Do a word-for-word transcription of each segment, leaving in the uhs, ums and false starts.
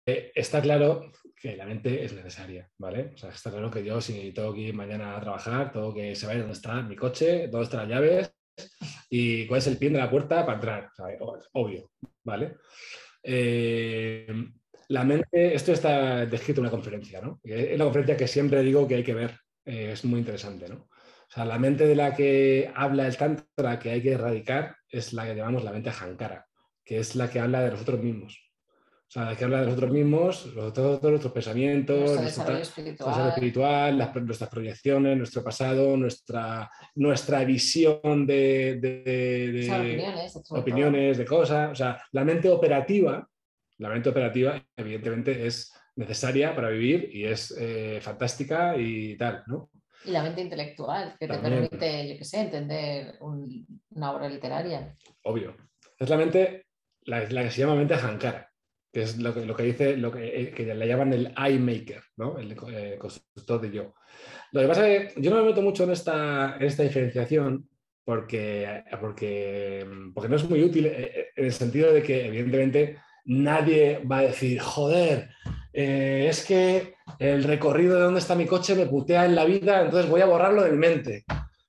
eh, está claro que la mente es necesaria, ¿vale? O sea, está claro que yo, si tengo que ir mañana a trabajar, tengo que saber dónde está mi coche, dónde están las llaves y cuál es el pin de la puerta para entrar, ¿sabes? Obvio, ¿vale? Eh, la mente, esto está descrito en una conferencia, ¿no? Es la conferencia que siempre digo que hay que ver, eh, es muy interesante, ¿no? O sea, la mente de la que habla el Tantra que hay que erradicar es la que llamamos la mente Ahankara, que es la que habla de nosotros mismos. O sea, la que habla de nosotros mismos, los- todos, todos nuestros pensamientos, Nuestro nuestro, desarrollo nuestro desarrollo espiritual, espiritual, las- nuestras proyecciones, nuestro pasado, nuestra, nuestra visión de, de- esas de opiniones, sobre todo. opiniones, de cosas. O sea, la mente operativa, la mente operativa, evidentemente, es necesaria para vivir y es eh, fantástica y tal, ¿no? Y la mente intelectual, que te También, permite, yo qué sé, entender un- una obra literaria. obvio. Es la mente, la, la que se llama mente Ahankara, que es lo que, lo que dice, lo que, eh, que le llaman el I maker, ¿no? El eh, constructor de yo. Lo que pasa es que yo no me meto mucho en esta, en esta diferenciación porque, porque, porque no es muy útil eh, en el sentido de que, evidentemente, nadie va a decir, joder, eh, es que el recorrido de dónde está mi coche me putea en la vida, entonces voy a borrarlo de mi mente.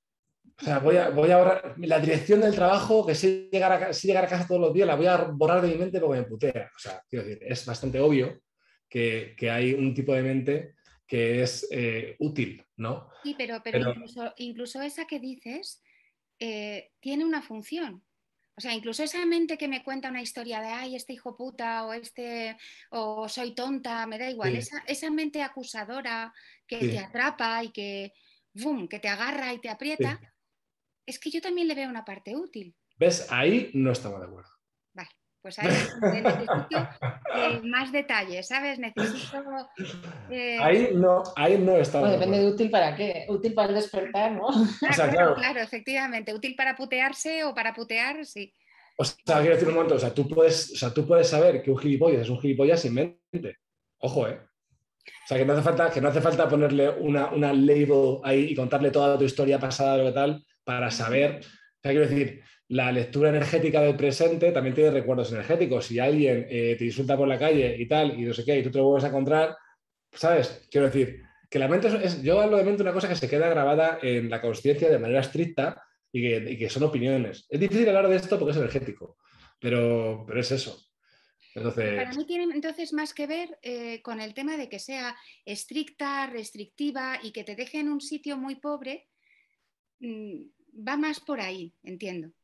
O sea, voy a, voy a borrar la dirección del trabajo, que si llegar, a, si llegar a casa todos los días, la voy a borrar de mi mente porque me putea. O sea, quiero decir, es bastante obvio que, que hay un tipo de mente que es eh, útil, ¿no? Sí, pero, pero Pero incluso, incluso esa que dices eh, tiene una función. O sea, incluso esa mente que me cuenta una historia de, ay, este hijo puta o este, o soy tonta, me da igual. sí, Esa, esa mente acusadora que te sí, atrapa y que, boom, que te agarra y te aprieta, sí. es que yo también le veo una parte útil. ¿Ves? Ahí no estamos de acuerdo. Vale, pues ahí es donde necesito eh, más detalles, ¿sabes? Necesito... eh, Ahí no, ahí no estamos Bueno, de depende acuerdo. de útil para qué. Útil para el despertar, ¿no? O ah, sea, claro, claro, claro, efectivamente. Útil para putearse o para putear, sí. o sea, quiero decir un momento, o sea, tú puedes, o sea, tú puedes saber que un gilipollas es un gilipollas sin mente. Ojo, ¿eh? O sea, que no hace falta, que no hace falta ponerle una, una label ahí y contarle toda tu historia pasada, lo que tal, para saber. O sea, quiero decir, la lectura energética del presente también tiene recuerdos energéticos. Si alguien eh, te insulta por la calle y tal, y no sé qué, y tú te lo vuelves a encontrar, ¿sabes? Quiero decir, que la mente es, es- yo hablo de mente una cosa que se queda grabada en la conciencia de manera estricta y que, y que son opiniones. Es difícil hablar de esto porque es energético, pero, pero es eso. Pero Entonces, para mí tiene entonces más que ver eh, con el tema de que sea estricta, restrictiva y que te deje en un sitio muy pobre. mm, Va más por ahí, entiendo.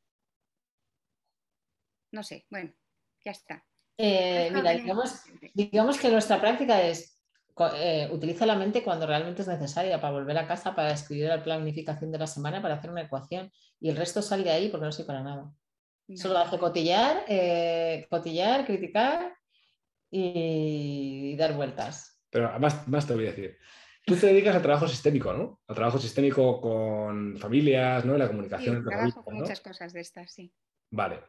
No sé, bueno, ya está. Eh, Esto mira, en el digamos, inconsciente. digamos que nuestra práctica es co- eh, utiliza la mente cuando realmente es necesaria para volver a casa, para escribir la planificación de la semana, para hacer una ecuación y el resto sale de ahí porque no sirve para nada. Solo Vale. hace cotillar, eh, cotillar, criticar y dar vueltas. pero más, más te voy a decir. Tú te dedicas al trabajo sistémico, ¿no? Al trabajo sistémico con familias, ¿no? Y la comunicación Sí, entre trabajo familias, con ¿no? muchas cosas de estas, sí. Vale.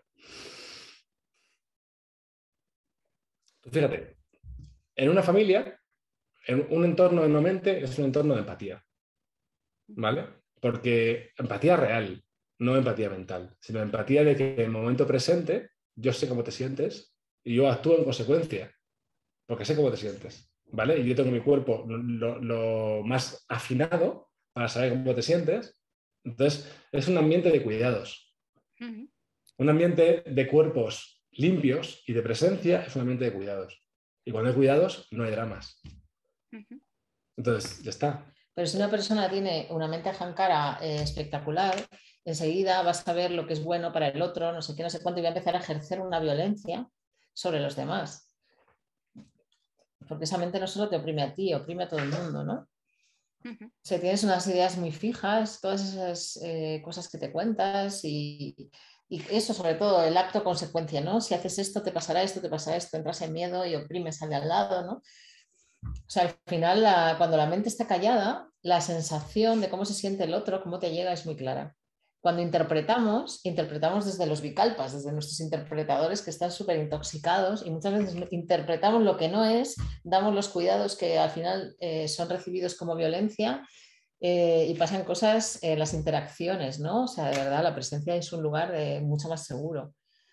Tú fíjate, en una familia, en un entorno de no mente es un entorno de empatía, ¿vale? Porque empatía real, no empatía mental, sino empatía de que en el momento presente yo sé cómo te sientes y yo actúo en consecuencia, porque sé cómo te sientes, ¿vale? Y yo tengo mi cuerpo lo, lo más afinado para saber cómo te sientes. Entonces, es un ambiente de cuidados. Ujú, Un ambiente de cuerpos limpios y de presencia es un ambiente de cuidados. Y cuando hay cuidados, no hay dramas. ujú. Entonces, ya está. Pero si una persona tiene una mente ahankara eh, espectacular, enseguida va a saber lo que es bueno para el otro, no sé qué, no sé cuánto, y va a empezar a ejercer una violencia sobre los demás. Porque esa mente no solo te oprime a ti, oprime a todo el mundo, ¿no? Ujú. Si tienes unas ideas muy fijas, todas esas eh, cosas que te cuentas y, y eso sobre todo, el acto consecuencia, ¿no? Si haces esto, te pasará esto, te pasará esto, entras en miedo y oprimes al de al lado, ¿no? O sea, al final, la- cuando la mente está callada, la sensación de cómo se siente el otro, cómo te llega, es muy clara. Cuando interpretamos, interpretamos desde los bicalpas, desde nuestros interpretadores que están súper intoxicados y muchas veces interpretamos lo que no es, damos los cuidados que al final eh, son recibidos como violencia eh, y pasan cosas en las interacciones, ¿no? O sea, de verdad, la presencia es un lugar eh, mucho más seguro.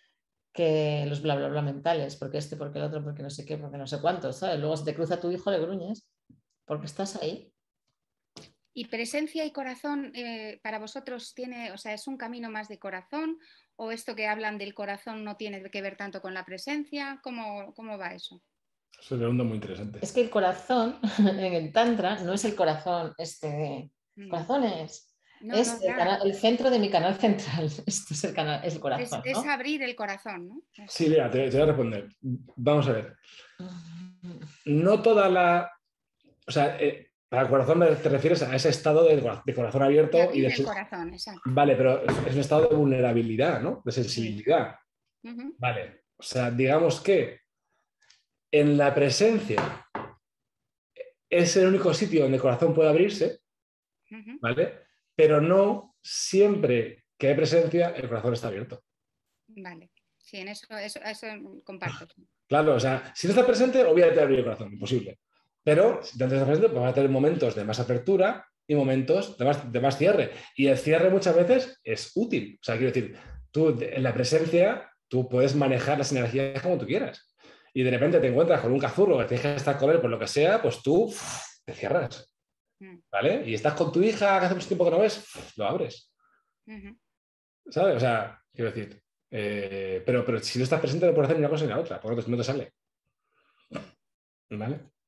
que los bla bla bla mentales, porque este, porque el otro, porque no sé qué, porque no sé cuánto, ¿sabes? Luego si te cruza tu hijo le gruñes, porque estás ahí. ¿Y presencia y corazón eh, para vosotros tiene, o sea, es un camino más de corazón o esto que hablan del corazón no tiene que ver tanto con la presencia? ¿Cómo, cómo va eso? Es un mundo muy interesante. Es que el corazón en el Tantra no es el corazón este de Mm. corazones, No, es no, el, ya. canal- el centro de mi canal central. Esto es el, canal, es el Es, corazón, es ¿no? abrir el corazón, ¿no? Eso. Sí, mira, te, te voy a responder. Vamos a ver. No toda la... O sea, eh, para el corazón me- te refieres a ese estado de, de corazón De abierto y abrir de... el corazón, exacto. Vale, pero es, es un estado de vulnerabilidad, ¿no? De Sí. sensibilidad. Uh-huh. Vale. O sea, digamos que en la presencia es el único sitio donde el corazón puede abrirse, Uh-huh. ¿vale? Pero no siempre que hay presencia el corazón está abierto. Vale. Sí, en eso, eso, eso comparto. Claro, o sea, si no estás presente, olvídate de abrir el corazón, imposible. Pero si te estás presente, pues vas a tener momentos de más apertura y momentos de más, de más cierre. Y el cierre muchas veces es útil. O sea, quiero decir, tú en la presencia, tú puedes manejar las energías como tú quieras. Y de repente te encuentras con un cazurro que tienes que estar con él por lo que sea, pues tú uf, te cierras. ¿Vale? Y estás con tu hija que hace mucho tiempo que no ves, uf, lo abres. Uh-huh. ¿Sabes? O sea, quiero decir, eh, pero, pero si no estás presente no puedes hacer ni una cosa ni la otra, por lo tanto no te sale. ¿Vale?